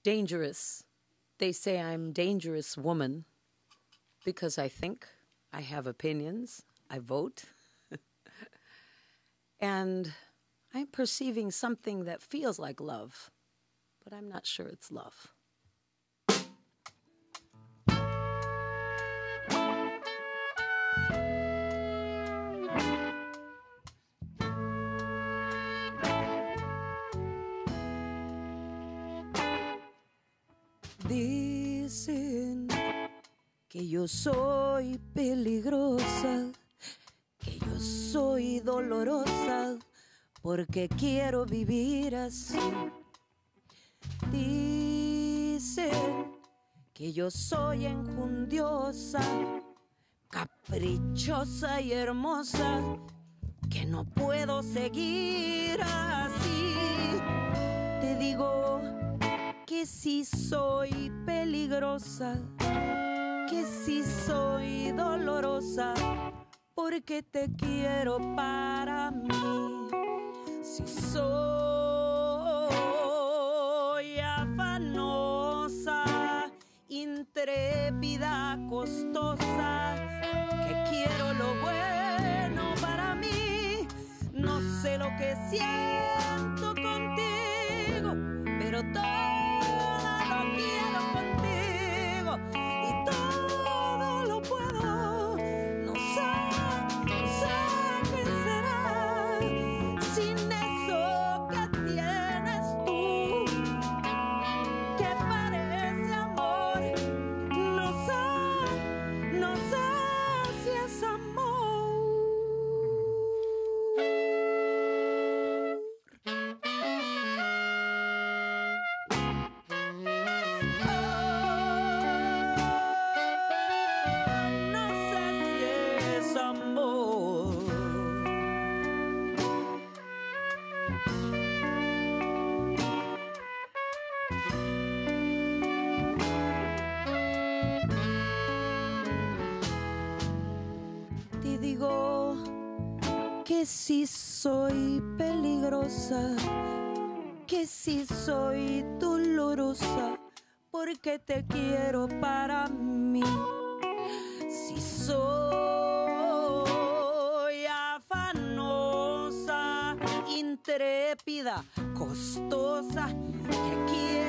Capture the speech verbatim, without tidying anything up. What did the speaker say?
dangerous. They say I'm dangerous woman because I think, I have opinions, I vote, and I'm perceiving something that feels like love, but I'm not sure it's love. Dicen que yo soy peligrosa, que yo soy dolorosa, porque quiero vivir así. Dicen que yo soy enjundiosa, caprichosa y hermosa, que no puedo seguir así. Te digo que sí soy peligrosa, que sí soy dolorosa, porque te quiero para mí. Si soy afanosa, intrépida, costosa, que quiero lo bueno para mí. No sé lo que siento contigo, pero todo lo quiero contigo y todo lo puedo. No sé, no sé qué será sin eso que tienes tú, que parece amor. No sé, no sé si es amor. No sé si es amor. Te digo que sí soy peligrosa, que sí soy dolorosa, porque te quiero para mí. Si soy afanosa, intrépida, costosa, que quiero